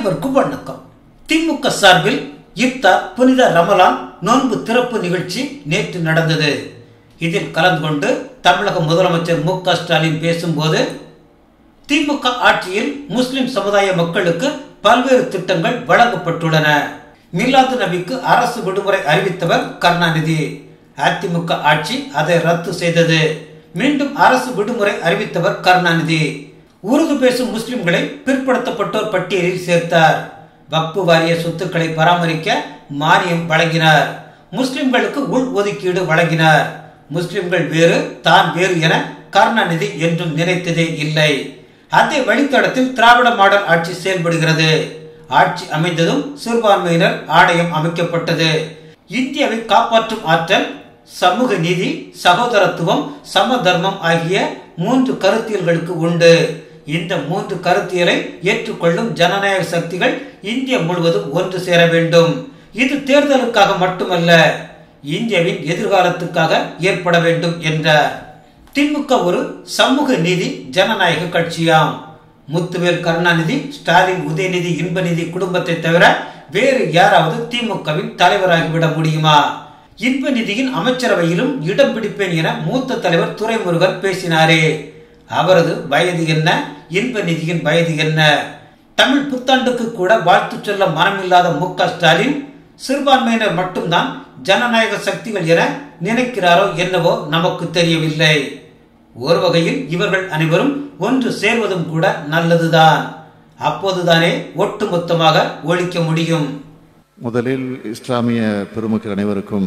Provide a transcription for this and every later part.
அனைவருக்கும் வணக்கம். திமுக சார்பில் இப்தார் புனித ரமலான் நோன்பு திறப்பு நிகழ்ச்சி நேற்று நடந்தது. இதில் கலந்து கொண்டு தமிழக முதலமைச்சர் மு.க. ஸ்டாலின் பேசும்போது, திமுக ஆட்சியில் முஸ்லிம் சமுதாய மக்களுக்கு பல்வேறு திட்டங்கள் வழங்கப்பட்டுள்ளன. மிலாது நபிக்கு அரசு விடுமுறை அறிவித்தவர் கருணாநிதி. அதிமுக ஆட்சி அதை ரத்து செய்தது. மீண்டும் அரசு விடுமுறை அறிவித்தவர் கருணாநிதி. உருது பேசும் முஸ்லிம்களை பிற்படுத்தப்பட்டோர் பட்டியலில் சேர்த்தார். வக்பு வாரிய சொத்துக்களை பராமரிக்க மானியம் வழங்கினார். முஸ்லிம்களுக்கு உள் ஒதுக்கீடு வழங்கினார். முஸ்லிம்கள் வேறு தான் வேறு என கருணாநிதி என்றும் நினைத்ததே இல்லை. அதே வழித்தடத்தில் திராவிட மாடல் ஆட்சி செயல்படுகிறது. ஆட்சி அமைந்ததும் சிறுபான்மையினர் ஆணையம் அமைக்கப்பட்டது. இந்தியாவை காப்பாற்றும் ஆற்றல் சமூக நீதி, சகோதரத்துவம், சம தர்மம் ஆகிய 3 கருத்தியல்களுக்கு உண்டு. இந்த 3 கருத்தியலை ஏற்றுக்கொள்ளும் ஜனநாயக சக்திகள் இந்தியா முழுவதும் ஒன்று சேர வேண்டும். இது தேர்தலுக்காக மட்டுமல்ல, இந்தியாவின் எதிர்காலத்துக்காக ஏற்பட வேண்டும் என்றார். திமுக ஒரு சமூக நீதி ஜனநாயக கட்சியாம். முத்துவேல் கருணாநிதி, ஸ்டாலின், உதயநிதி, இன்பநிதி குடும்பத்தை தவிர வேறு யாராவது திமுகவின் தலைவராகிவிட முடியுமா? இன்பநிதியின் அமைச்சரவையிலும் இடம் பிடிப்பேன் என மூத்த தலைவர் துரைமுருகன் பேசினாரே, அவரது வயது என்ன? இன்பநிதியின் வயது என்ன? தமிழ் புத்தாண்டுக்கு கூட வாழ்த்து சொல்ல மனமில்லாத மு.க. ஸ்டாலின் சிறுபான்மையினர் மட்டும்தான் ஜனநாயக சக்திகள் என நினைக்கிறாரோ என்னவோ நமக்கு தெரியவில்லை. ஒரு வகையில் இவர்கள் அனைவரும் ஒன்று சேர்வதும் கூட நல்லதுதான். அப்போதுதானே ஒட்டுமொத்தமாக ஒழிக்க முடியும். முதலில் இஸ்லாமிய பெருமக்கள் அனைவருக்கும்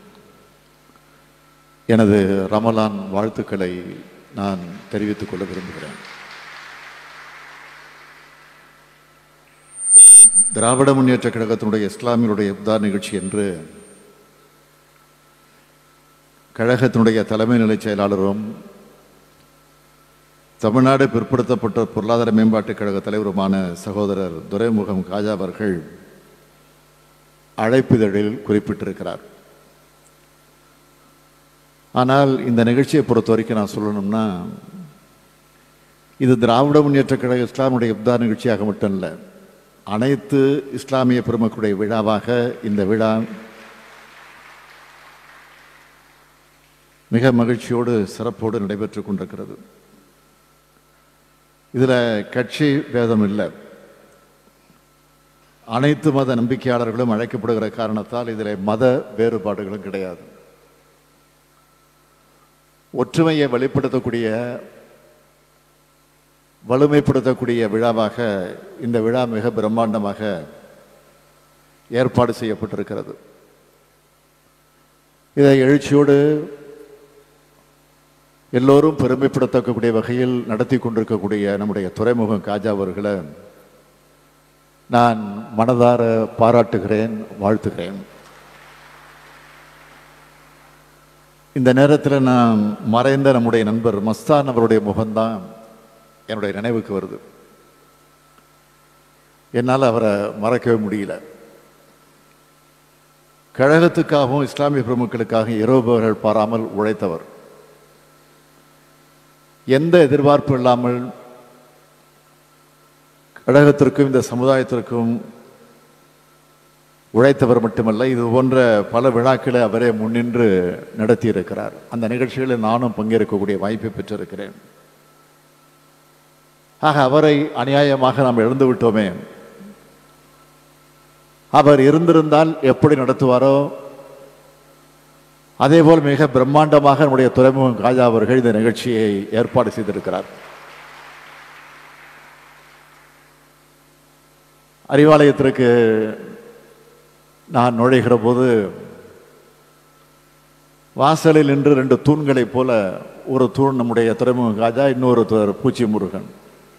எனது ரமலான் வாழ்த்துக்களை நான் தெரிவித்துக் கொள்ள விரும்புகிறேன். திராவிட முன்னேற்ற கழகத்தினுடைய இஸ்லாமியருடைய இப்தார் நிகழ்ச்சி என்று கழகத்தினுடைய தலைமை நிலை செயலாளரும் தமிழ்நாடு பிற்படுத்தப்பட்ட பொருளாதார மேம்பாட்டுக் கழக தலைவருமான சகோதரர் துரைமுகம் காஜா அவர்கள் அழைப்பிதழில் குறிப்பிட்டிருக்கிறார். ஆனால் இந்த நிகழ்ச்சியை பொறுத்த வரைக்கும் நான் சொல்லணும்னா, இது திராவிட முன்னேற்ற கழக இஸ்லாமுடைய இப்தார் நிகழ்ச்சியாக மட்டும் இல்லை, அனைத்து இஸ்லாமிய பெருமக்களுடைய விழாவாக இந்த விழா மிக மகிழ்ச்சியோடு சிறப்போடு நடைபெற்றுக் கொண்டிருக்கிறது. இதில் கட்சி பேதம் இல்லை. அனைத்து மத நம்பிக்கையாளர்களும் அழைக்கப்படுகிற காரணத்தால் இதில் மத வேறுபாடுகளும் கிடையாது. ஒற்றுமையை வெளிப்படுத்தக்கூடிய, வலிமைப்படுத்தக்கூடிய விழாவாக இந்த விழா மிக பிரம்மாண்டமாக ஏற்பாடு செய்யப்பட்டிருக்கிறது. இதை எழுச்சியோடு எல்லோரும் பெருமைப்படுத்தக்கூடிய வகையில் நடத்தி கொண்டிருக்கக்கூடிய நம்முடைய துரைமுகம் காஜா அவர்களை நான் மனதார பாராட்டுகிறேன், வாழ்த்துகிறேன். இந்த நேரத்தில் நான் மறைந்த நம்முடைய நண்பர் மஸ்தான் அவருடைய முகம்தான் என்னுடைய நினைவுக்கு வருது. என்னால் அவரை மறக்கவே முடியல. கழகத்துக்காகவும் இஸ்லாமிய பிரமுக்களுக்காக இரவுபகல் பாராமல் உழைத்தவர். எந்த எதிர்பார்ப்பு இல்லாமல் கழகத்திற்கும் இந்த சமுதாயத்திற்கும் உழைத்தவர் மட்டுமல்ல, இது போன்ற பல விழாக்களை அவரே முன்னின்று நடத்தியிருக்கிறார். அந்த நிகழ்ச்சிகளில் நானும் பங்கேற்கக்கூடிய வாய்ப்பை பெற்றிருக்கிறேன். ஆக அவரை அநியாயமாக நாம் இழந்து விட்டோமே. அவர் இருந்திருந்தால் எப்படி நடத்துவாரோ அதேபோல் மிக பிரம்மாண்டமாக நம்முடைய துரைமுகம் காஜா அவர்கள் இந்த நிகழ்ச்சியை ஏற்பாடு செய்திருக்கிறார். அறிவாலயத்திற்கு நான் நுழைகிற போது வாசலில் நின்று 2 தூண்களைப் போல, ஒரு தூண் நம்முடைய துரைமுகம் காஜா, இன்னொரு பூச்சி முருகன்.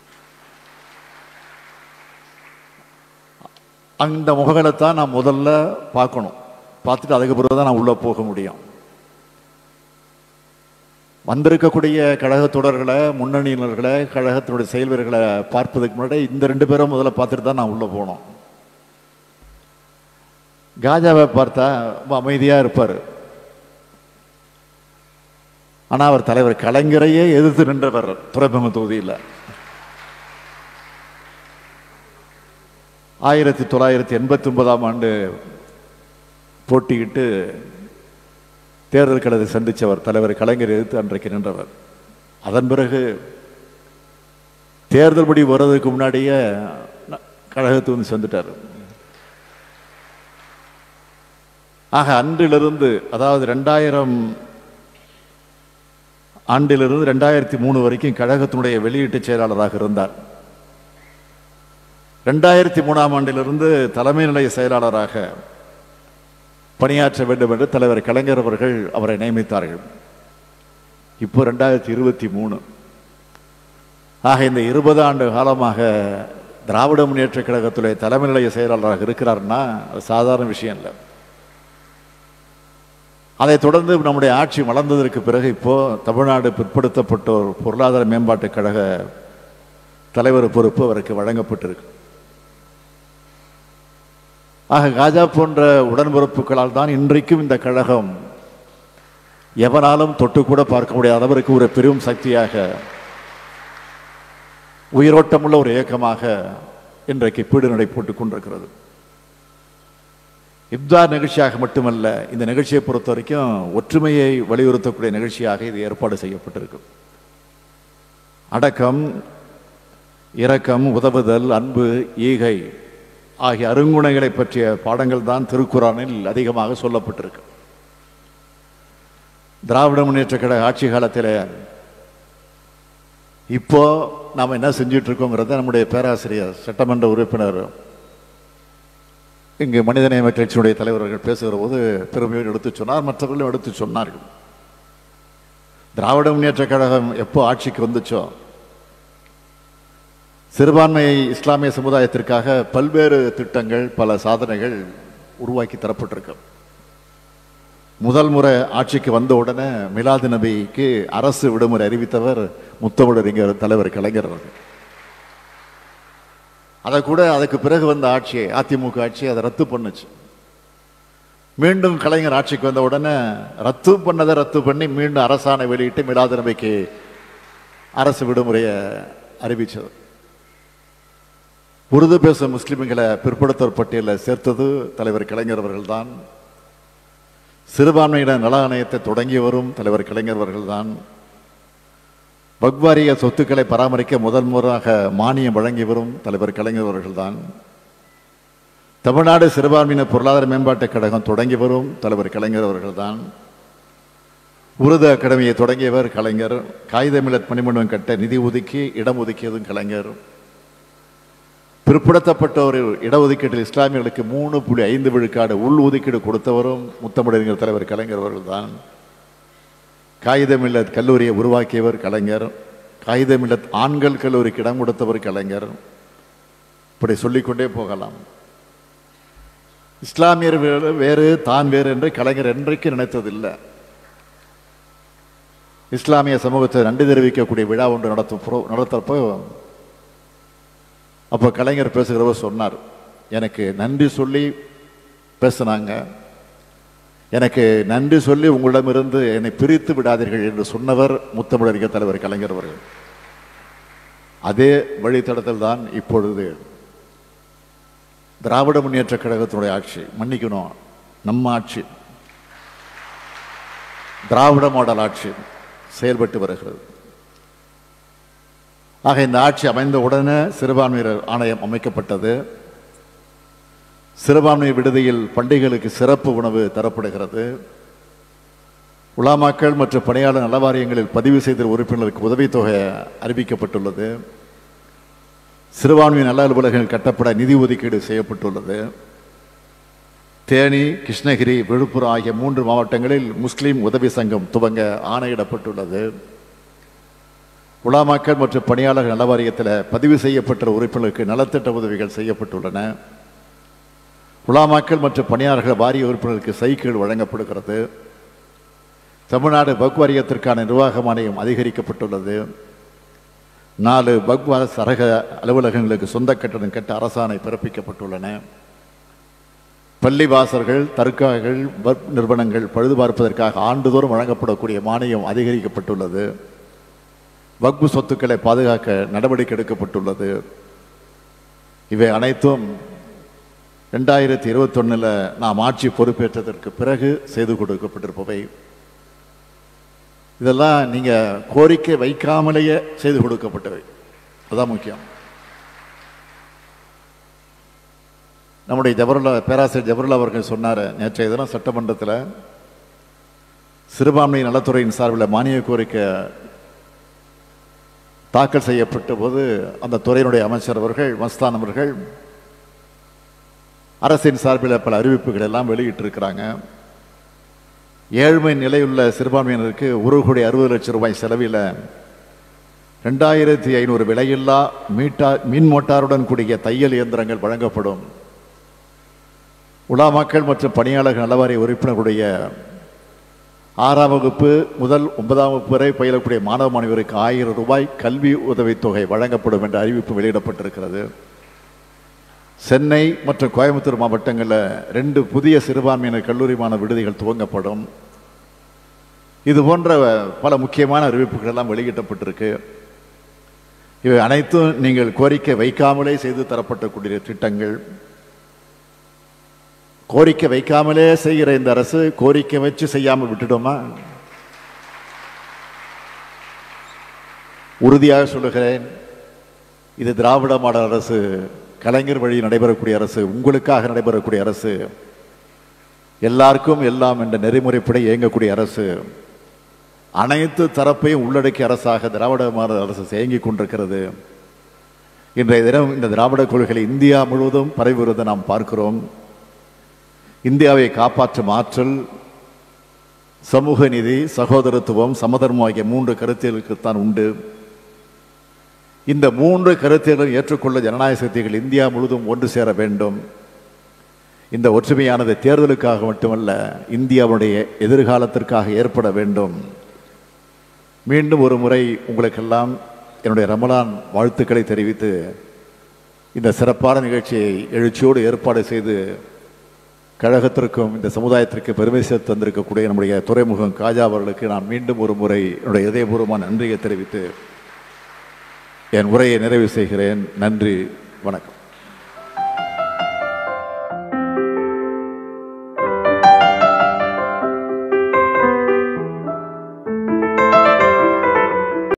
அந்த முகங்களைத்தான் நான் முதல்ல பார்க்கணும். பார்த்துட்டு அதுக்கு பிறகு தான் நான் உள்ளே போக முடியும். வந்திருக்கக்கூடிய கழக தொடர்களை, முன்னணியினர்களை, கழகத்தினுடைய செயல் வீரர்களை பார்ப்பதுக்கு முன்னாடி இந்த 2 பேரும் முதல்ல பார்த்துட்டு தான் நான் உள்ளே போனோம். காஜாவை பார்த்தா ரொம்ப அமைதியாக இருப்பார். ஆனால் அவர் தலைவர் கலைஞரையே எதிர்த்து நின்றவர் துரைமுகம் தொகுதியில். 1989 போட்டியிட்டு தேர்தல் களத்தை சந்தித்தவர் தலைவர் கலைஞர் எதிர்த்து அன்றைக்கு நின்றவர். அதன் பிறகு தேர்தல் முடிவு வர்றதுக்கு முன்னாடியே கழகத்து வந்து சேர்ந்துட்டார். ஆக அன்றிலிருந்து, அதாவது 2000 ஆண்டிலிருந்து 2003 வரைக்கும் கழகத்தினுடைய வெளியீட்டு செயலாளராக இருந்தார். 2003 ஆண்டிலிருந்து தலைமை நிலைய செயலாளராக பணியாற்ற வேண்டும் என்று தலைவர் கலைஞர் அவர்கள் அவரை நியமித்தார்கள். இப்போ 2023. ஆக இந்த 20 ஆண்டு காலமாக திராவிட முன்னேற்ற கழகத்துடைய தலைமை நிலைய செயலாளராக இருக்கிறார்னா அது சாதாரண விஷயம் இல்லை. அதைத் தொடர்ந்து நம்முடைய ஆட்சி வளர்ந்ததற்கு பிறகு இப்போ தமிழ்நாடு பிற்படுத்தப்பட்டோர் பொருளாதார மேம்பாட்டு கழக தலைவர் பொறுப்பு அவருக்கு வழங்கப்பட்டிருக்கு. ஆக காஜா போன்ற உடன்பிறப்புகளால் தான் இன்றைக்கும் இந்த கழகம் எவனாலும் தொட்டு கூட பார்க்க முடியாத அளவிற்கு ஒரு பெரும் சக்தியாக, உயிரோட்டமுள்ள ஒரு இயக்கமாக இன்றைக்கு பீடு நடை போட்டுக் கொண்டிருக்கிறது. இப்தார் நிகழ்ச்சியாக மட்டுமல்ல, இந்த நிகழ்ச்சியை பொறுத்த வரைக்கும் ஒற்றுமையை வலியுறுத்தக்கூடிய நிகழ்ச்சியாக இது ஏற்பாடு செய்யப்பட்டிருக்கு. அடக்கம், இரக்கம், உதவுதல், அன்பு, ஈகை ஆகிய அருங்குணங்களை பற்றிய பாடங்கள் தான் திருக்குறானில் அதிகமாக சொல்லப்பட்டிருக்கு. திராவிட முன்னேற்ற கழக ஆட்சி காலத்தில் இப்போ நாம் என்ன செஞ்சுட்டு இருக்கோங்கிறத நம்முடைய பேராசிரியர் சட்டமன்ற உறுப்பினர் இங்கு மனிதநேய கட்சியினுடைய தலைவர்கள் பேசுகிற போது பெருமையோடு எடுத்து சொன்னார், மற்றவர்களும் எடுத்து சொன்னார்கள். திராவிட முன்னேற்ற கழகம் எப்போ ஆட்சிக்கு வந்துச்சோ சிறுபான்மை இஸ்லாமிய சமுதாயத்திற்காக பல்வேறு திட்டங்கள், பல சாதனைகள் உருவாக்கி தரப்பட்டிருக்கு. முதல் முறை ஆட்சிக்கு வந்த உடனே மிலாது நபிக்கு அரசு விடுமுறை அறிவித்தவர் முத்தமிழறிஞர் தலைவர் கலைஞர் அவர்கள். அதை கூட அதுக்கு பிறகு வந்த ஆட்சியை, அதிமுக ஆட்சி அதை ரத்து பண்ணுச்சு. மீண்டும் கலைஞர் ஆட்சிக்கு வந்த உடனே ரத்து பண்ணி மீண்டும் அரசாணை வெளியிட்டு மிலாது நபிக்கு அரசு விடுமுறையை அறிவிச்சது. உருது பேசும் முஸ்லிம்களை பிற்படுத்தோர் பட்டியலில் சேர்த்தது தலைவர் கலைஞர் அவர்கள்தான். சிறுபான்மையினர் நல ஆணையத்தை தொடங்கி வரும் தலைவர் கலைஞர் அவர்கள்தான். வக்வாரிய சொத்துக்களை பராமரிக்க முதல் முறையாக மானியம் வழங்கி வரும் தலைவர் கலைஞர் அவர்கள்தான். தமிழ்நாடு சிறுபான்மையினர் பொருளாதார மேம்பாட்டுக் கழகம் தொடங்கி வரும் தலைவர் கலைஞர் அவர்கள்தான். உருது அகாடமியை தொடங்கியவர் கலைஞர். காகித மில்லத் மணிமண்டபம் கட்ட நிதி ஒதுக்கி இடம் ஒதுக்கியதும் கலைஞர். பிற்படுத்தப்பட்டோர் இடஒதுக்கீட்டில் இஸ்லாமியர்களுக்கு 3.5 விழுக்காடு உள் ஒதுக்கீடு கொடுத்தவரும் முத்தமிழறிஞர் தலைவர் கலைஞர் அவர்கள்தான். காகித மில்லத் கல்லூரியை உருவாக்கியவர் கலைஞர். காகித மில்லத் ஆண்கள் கல்லூரிக்கு இடம் கொடுத்தவர் கலைஞர். இப்படி சொல்லிக்கொண்டே போகலாம். இஸ்லாமியர் வேறு, தான் வேறு என்று கலைஞர் என்றைக்கு நினைத்ததில்லை. இஸ்லாமிய சமூகத்தை நன்றி தெரிவிக்கக்கூடிய விழா ஒன்று நடத்தப்போ அப்போ கலைஞர் பேசுகிறவர் சொன்னார், எனக்கு நன்றி சொல்லி பேசினாங்க, எனக்கு நன்றி சொல்லி உங்களிடமிருந்து என்னை பிரித்து விடாதீர்கள் என்று சொன்னவர் முத்தமிழறிஞர் தலைவர் கலைஞர் அவர்கள். அதே வழித்தடத்தில் தான் இப்பொழுது திராவிட முன்னேற்ற கழகத்தினுடைய ஆட்சி, மன்னிக்கணும் நம்ம ஆட்சி, திராவிட மாடல் ஆட்சி செயல்பட்டு வருகிறது. ஆக இந்த ஆட்சி அமைந்த உடனே சிறுபான்மையினர் ஆணையம் அமைக்கப்பட்டது. சிறுபான்மை விடுதியில் பண்டிகைகளுக்கு சிறப்பு உணவு தரப்படுகிறது. உலமாக்கள் மற்றும் பணியாளர் நல வாரியங்களில் பதிவு செய்த உறுப்பினருக்கு உதவித்தொகை அறிவிக்கப்பட்டுள்ளது. சிறுபான்மை நல அலுவலகங்கள் கட்டப்பட நிதி ஒதுக்கீடு செய்யப்பட்டுள்ளது. தேனி, கிருஷ்ணகிரி, விழுப்புரம் ஆகிய 3 மாவட்டங்களில் முஸ்லீம் உதவி சங்கம் துவங்க ஆணையிடப்பட்டுள்ளது. உலமாக்கள் மற்றும் பணியாளர்கள் நல வாரியத்தில் பதிவு செய்யப்பட்ட உறுப்பினருக்கு நலத்திட்ட உதவிகள் செய்யப்பட்டுள்ளன. உலமாக்கள் மற்றும் பணியாளர்கள் வாரிய உறுப்பினருக்கு சைக்கிள் வழங்கப்படுகிறது. தமிழ்நாடு வக்ஃப் வாரியத்திற்கான நிர்வாக மானியம் அதிகரிக்கப்பட்டுள்ளது. 4 வக்ஃப் சரக அலுவலகங்களுக்கு சொந்த கட்டணம் கட்ட அரசாணை பிறப்பிக்கப்பட்டுள்ளன. பள்ளி வாசல்கள், தர்காக்கள், வக்ஃப் நிறுவனங்கள் பழுது பார்ப்பதற்காக ஆண்டுதோறும் வழங்கப்படக்கூடிய மானியம் அதிகரிக்கப்பட்டுள்ளது. வக்ஃப் சொத்துக்களை பாதுகாக்க நடவடிக்கை எடுக்கப்பட்டுள்ளது. இவை அனைத்தும் 2021 நாம் ஆட்சி பொறுப்பேற்றதற்கு பிறகு செய்து கொடுக்கப்பட்டிருப்பவை. இதெல்லாம் நீங்கள் கோரிக்கை வைக்காமலேயே செய்து கொடுக்கப்பட்டவை. அதுதான் முக்கியம். நம்முடைய பேராசிரியர் ஜவஹர்லால் அவர்கள் சொன்னார் நேற்றைய தினம் சட்டமன்றத்தில் சிறுபான்மை நலத்துறையின் சார்பில் மானிய கோரிக்கை தாக்கல் செய்யப்பட்ட போது அந்த துறையினுடைய அமைச்சர் அவர்கள் மஸ்தான் அவர்கள் அரசின் சார்பில் பல அறிவிப்புகள் எல்லாம் வெளியிட்டிருக்கிறாங்க. ஏழ்மை நிலையுள்ள சிறுபான்மையினருக்கு 1,60,00,000 ரூபாய் செலவில் 2,500 விலையில்லா மின் மோட்டாருடன் கூடிய தையல் இயந்திரங்கள் வழங்கப்படும். உலாமாக்கள் மற்றும் பணியாளர்கள் நலவாரிய உறுப்பினர்களுடைய 6ஆம் வகுப்பு முதல் 9ஆம் வகுப்பு வரை பயிலக்கூடிய மாணவ மாணவியருக்கு 1000 ரூபாய் கல்வி உதவித்தொகை வழங்கப்படும் என்ற அறிவிப்பு வெளியிடப்பட்டிருக்கிறது. சென்னை மற்றும் கோயம்புத்தூர் மாவட்டங்களில் 2 புதிய சிறுபான்மையினர் கல்லூரி மாணவ விடுதிகள் துவங்கப்படும். இது போன்ற பல முக்கியமான அறிவிப்புகள் எல்லாம் வெளியிடப்பட்டிருக்கு. இவை அனைத்தும் நீங்கள் கோரிக்கை வைக்காமலே செய்து தரப்படக்கூடிய திட்டங்கள். கோரிக்கை வைக்காமலே செய்கிற இந்த அரசு கோரிக்கை வச்சு செய்யாமல் விட்டுடுமா? உறுதியாக சொல்லுகிறேன், இது திராவிட மாடல் அரசு, கலைஞர் வழி நடைபெறக்கூடிய அரசு, உங்களுக்காக நடைபெறக்கூடிய அரசு, எல்லாருக்கும் எல்லாம் என்ற நெறிமுறைப்படி இயங்கக்கூடிய அரசு, அனைத்து தரப்பையும் உள்ளடக்கிய அரசாக திராவிட மாடல் அரசு இயங்கிக் கொண்டிருக்கிறது. இன்றைய தினம் இந்த திராவிட கொள்கைகளை இந்தியா முழுவதும் பரவி வருவதை நாம் பார்க்கிறோம். இந்தியாவை காப்பாற்றும் ஆற்றல் சமூக நீதி, சகோதரத்துவம், சமதர்மம் ஆகிய 3 கருத்தியலுக்குத்தான் உண்டு. இந்த 3 கருத்தியலும் ஏற்றுக்கொள்ள ஜனநாயக சக்திகள் இந்தியா முழுவதும் ஒன்று சேர வேண்டும். இந்த ஒற்றுமையானது தேர்தலுக்காக மட்டுமல்ல, இந்தியாவுடைய எதிர்காலத்திற்காக ஏற்பட வேண்டும். மீண்டும் ஒரு முறை உங்களுக்கெல்லாம் என்னுடைய ரமலான் வாழ்த்துக்களை தெரிவித்து இந்த சிறப்பான நிகழ்ச்சியை எழுச்சியோடு ஏற்பாடு செய்து கழகத்திற்கும் இந்த சமுதாயத்திற்கு பெருமை சேர்த்து தந்திருக்கக்கூடிய நம்முடைய துறைமுகம் காஜா அவர்களுக்கு நான் மீண்டும் ஒரு முறை என்னுடைய இதயபூர்வமான நன்றியை தெரிவித்து என் உரையை நிறைவு செய்கிறேன். நன்றி, வணக்கம்.